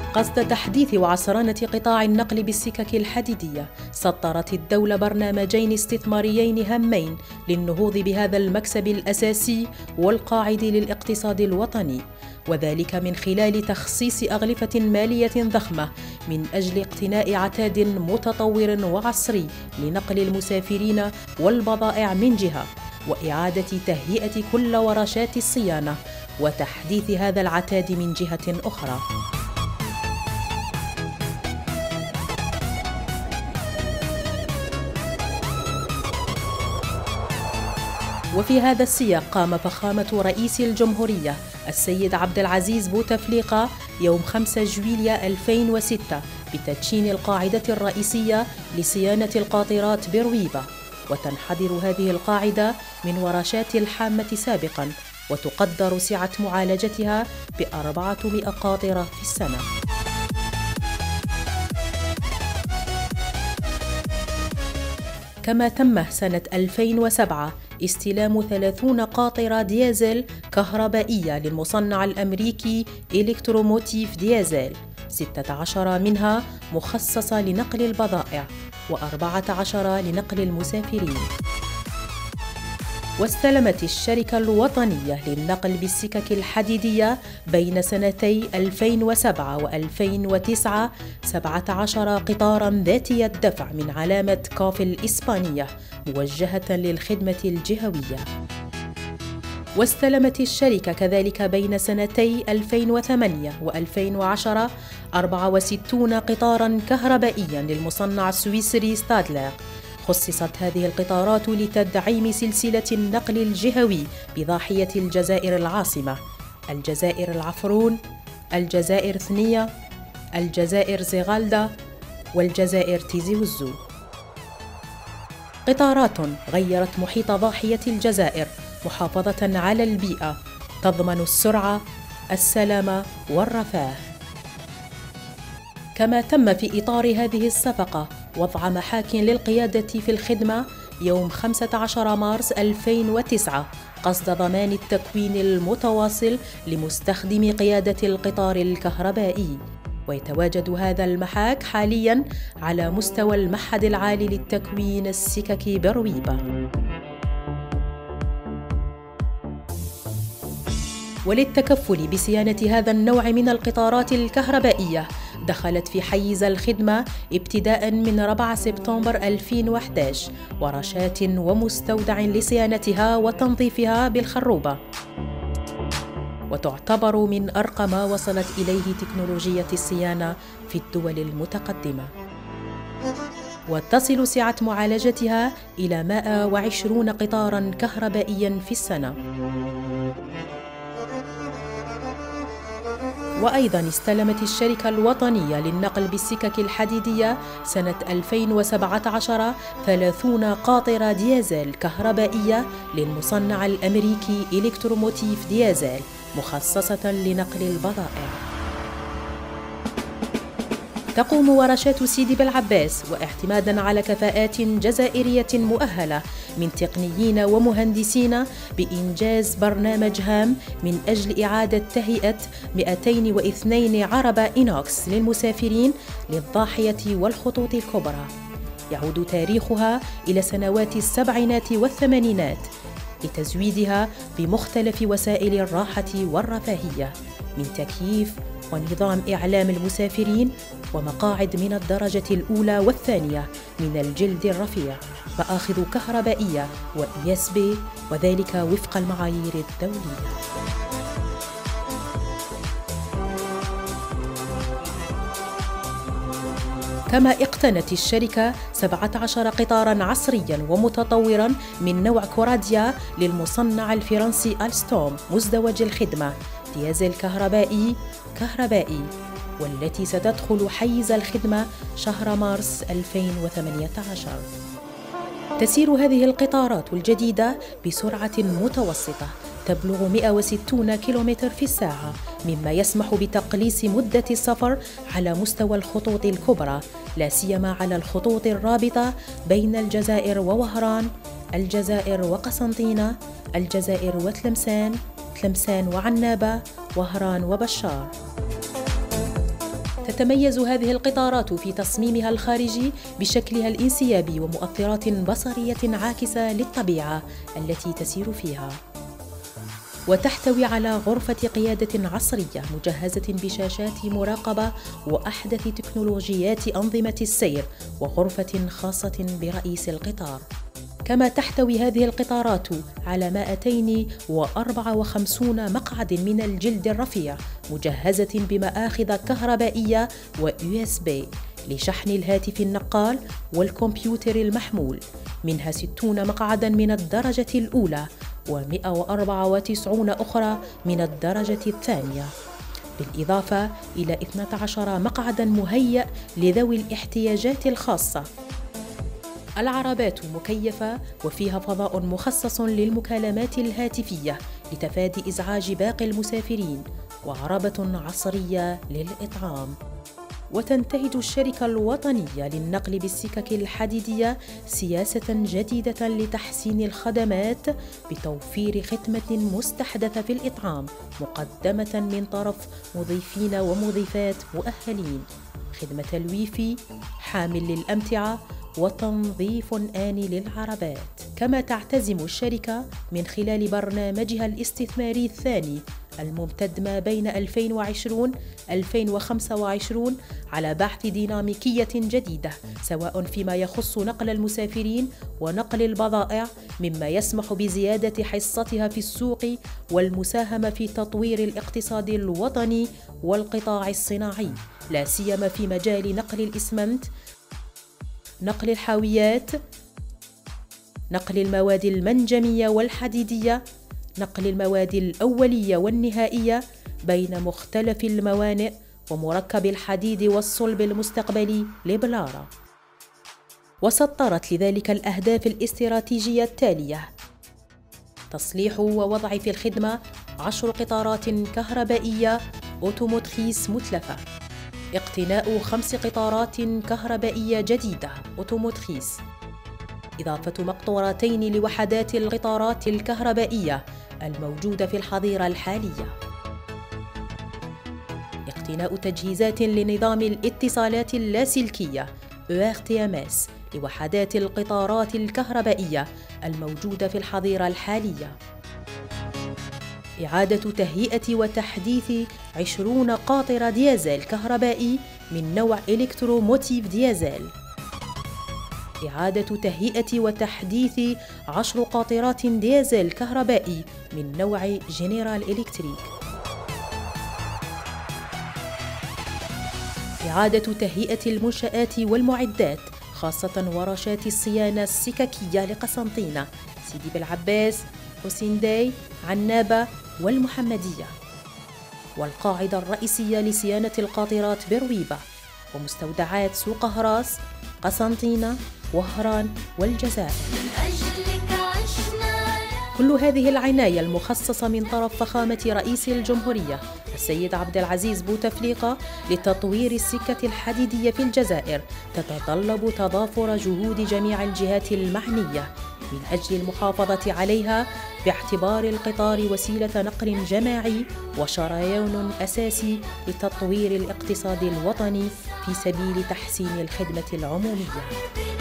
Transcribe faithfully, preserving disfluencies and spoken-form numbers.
قصد تحديث وعصرنة قطاع النقل بالسكك الحديدية، سطرت الدولة برنامجين استثماريين هامين للنهوض بهذا المكسب الأساسي والقاعد للاقتصاد الوطني، وذلك من خلال تخصيص أغلفة مالية ضخمة من أجل اقتناء عتاد متطور وعصري لنقل المسافرين والبضائع من جهة، وإعادة تهيئة كل ورشات الصيانة وتحديث هذا العتاد من جهة أخرى. وفي هذا السياق قام فخامة رئيس الجمهورية السيد عبد العزيز بوتفليقة يوم خمسة جويلية ألفين وستة بتدشين القاعدة الرئيسية لصيانة القاطرات برويبة، وتنحدر هذه القاعدة من ورشات الحامة سابقاً، وتقدر سعة معالجتها بأربعمائة قاطرة في السنة. كما تم سنة ألفين وسبعة استلام ثلاثين قاطرة ديزل كهربائية للمصنع الأمريكي إلكتروموتيف ديزل، ستة عشر منها مخصصة لنقل البضائع وأربعة عشر لنقل المسافرين. واستلمت الشركة الوطنية للنقل بالسكك الحديدية بين سنتي ألفين وسبعة وألفين وتسعة سبعة عشر قطاراً ذاتي الدفع من علامة كاف الإسبانية موجهة للخدمة الجهوية. واستلمت الشركة كذلك بين سنتي ألفين وثمانية وألفين وعشرة أربعة وستين قطاراً كهربائياً للمصنع السويسري ستادلر. خصصت هذه القطارات لتدعيم سلسلة النقل الجهوي بضاحية الجزائر العاصمة، الجزائر العفرون، الجزائر ثنية، الجزائر زغالدة، والجزائر تيزي وزو. قطارات غيرت محيط ضاحية الجزائر محافظة على البيئة، تضمن السرعة، السلامة والرفاه. كما تم في إطار هذه الصفقة وضع محاك للقيادة في الخدمة يوم خمسة عشر مارس ألفين وتسعة قصد ضمان التكوين المتواصل لمستخدمي قيادة القطار الكهربائي، ويتواجد هذا المحاك حالياً على مستوى المعهد العالي للتكوين السككي برويبة. وللتكفل بصيانة هذا النوع من القطارات الكهربائية دخلت في حيز الخدمة ابتداء من رابع سبتمبر ألفين وأحد عشر ورشات ومستودع لصيانتها وتنظيفها بالخروبة، وتعتبر من أرقى ما وصلت إليه تكنولوجية الصيانة في الدول المتقدمة، وتصل سعة معالجتها إلى مئة وعشرين قطاراً كهربائياً في السنة. وأيضاً استلمت الشركة الوطنية للنقل بالسكك الحديدية سنة ألفين وسبعة عشر ثلاثين قاطرة ديزل كهربائية للمصنع الأمريكي إلكتروموتيف ديزل مخصصة لنقل البضائع. تقوم ورشات سيدي بالعباس واعتماداً على كفاءات جزائرية مؤهلة من تقنيين ومهندسين بإنجاز برنامج هام من أجل إعادة تهيئة مئتين واثنين عربة إينوكس للمسافرين للضاحية والخطوط الكبرى، يعود تاريخها إلى سنوات السبعينات والثمانينات، لتزويدها بمختلف وسائل الراحة والرفاهية من تكييف ونظام إعلام المسافرين ومقاعد من الدرجة الأولى والثانية من الجلد الرفيع، مآخذ كهربائية وإي إس بي، وذلك وفق المعايير الدولية. كما اقتنت الشركة سبعة عشر قطاراً عصرياً ومتطوراً من نوع كوراديا للمصنع الفرنسي ألستوم مزدوج الخدمة ديزل كهربائي كهربائي، والتي ستدخل حيز الخدمة شهر مارس ألفين وثمانية عشر. تسير هذه القطارات الجديدة بسرعة متوسطة تبلغ مئة وستين كيلومتر في الساعة، مما يسمح بتقليص مدة السفر على مستوى الخطوط الكبرى، لا سيما على الخطوط الرابطة بين الجزائر ووهران، الجزائر وقسنطينة، الجزائر وتلمسان، تلمسان وعنابة، وهران وبشار. تتميز هذه القطارات في تصميمها الخارجي بشكلها الانسيابي ومؤثرات بصرية عاكسة للطبيعة التي تسير فيها. وتحتوي على غرفة قيادة عصرية مجهزة بشاشات مراقبة وأحدث تكنولوجيات أنظمة السير وغرفة خاصة برئيس القطار. كما تحتوي هذه القطارات على مئتين وأربعة وخمسين مقعد من الجلد الرفيع مجهزة بمآخذ كهربائية و يو إس بي لشحن الهاتف النقال والكمبيوتر المحمول، منها ستون مقعداً من الدرجة الأولى ومئة وأربعة وتسعين أخرى من الدرجة الثانية، بالإضافة إلى اثني عشر مقعداً مهيأ لذوي الاحتياجات الخاصة. العربات مكيفة وفيها فضاء مخصص للمكالمات الهاتفية لتفادي إزعاج باقي المسافرين، وعربة عصرية للإطعام. وتنتهج الشركة الوطنية للنقل بالسكك الحديدية سياسة جديدة لتحسين الخدمات بتوفير خدمة مستحدثة في الإطعام مقدمة من طرف مضيفين ومضيفات مؤهلين، خدمة الويفي، حامل للأمتعة، وتنظيف آني للعربات. كما تعتزم الشركة من خلال برنامجها الاستثماري الثاني الممتد ما بين ألفين وعشرين ألفين وخمسة وعشرين على بحث ديناميكية جديدة سواء فيما يخص نقل المسافرين ونقل البضائع، مما يسمح بزيادة حصتها في السوق والمساهمة في تطوير الاقتصاد الوطني والقطاع الصناعي، لا سيما في مجال نقل الإسمنت، نقل الحاويات، نقل المواد المنجمية والحديدية، نقل المواد الأولية والنهائية بين مختلف الموانئ، ومركب الحديد والصلب المستقبلي لبلارا. وسطرت لذلك الأهداف الاستراتيجية التالية: تصليح ووضع في الخدمة عشر قطارات كهربائية أوتوموتخيس متلفة، اقتناء خمس قطارات كهربائية جديدة أوتوموتخيس، إضافة مقطورتين لوحدات القطارات الكهربائية الموجودة في الحظيرة الحالية، اقتناء تجهيزات لنظام الاتصالات اللاسلكية إي آر تي إم إس لوحدات القطارات الكهربائية الموجودة في الحظيرة الحالية، إعادة تهيئة وتحديث عشرين قاطرة ديازل كهربائي من نوع إلكتروموتيف ديازل، إعادة تهيئة وتحديث عشر قاطرات ديازل كهربائي من نوع جنرال إلكتريك، إعادة تهيئة المنشآت والمعدات خاصة ورشات الصيانة السككية لقسنطينة، سيدي بالعباس، حسينداي، عنابة والمحمدية، والقاعدة الرئيسية لصيانة القاطرات برويبة، ومستودعات سوق هراس، قسنطينة، وهران والجزائر. كل هذه العناية المخصصة من طرف فخامة رئيس الجمهورية السيد عبد العزيز بوتفليقة لتطوير السكة الحديدية في الجزائر تتطلب تضافر جهود جميع الجهات المعنية من أجل المحافظة عليها، باعتبار القطار وسيلة نقل جماعي وشريان أساسي لتطوير الاقتصاد الوطني في سبيل تحسين الخدمة العمومية.